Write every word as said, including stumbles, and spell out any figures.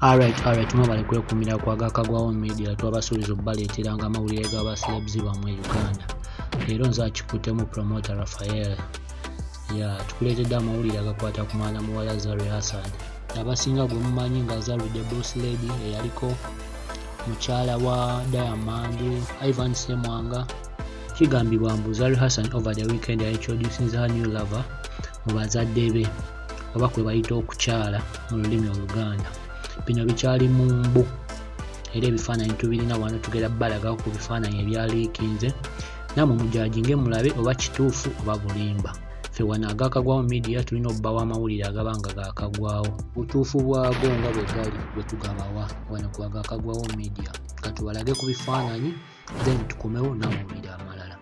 Alright, alright, mwabale kwekumira kwa Agakagwawo Media twabasuubiza obbaleeteranga amawulire g'abaselebs bamwe Uganda. Leero nze akikuttemu promoter Raphael. Ya tukuleetedde amawulire agakwata ku mwana muwala Zari Hassan. Abasinga gwe mumanyi nga Zari the Boss Lady eyaliko mukyala wa Diamond Ivan Semwanga. Kigambibwa mbu Zari Hassan over the weekend introducing her new lover mu bazadde be oba kwe bayita okukyala mu lulimi Oluganda. Bino bikyali mu mbu era ebifaananyi tubirina wano tugenda balaga ku bifaananyi ebyaliikinze namwe mujajinge mulabe oba kituufu oba bulimba. Ffe wano Agakagwawo Media tulina obbawo amawulire agabanga gaakagwawo butuufu bwago nga bwe gali bwe tugabawa wano ku Agakagwawo Media. Katubalage ku bifaananyi then tukomewo n'amawulire amalala.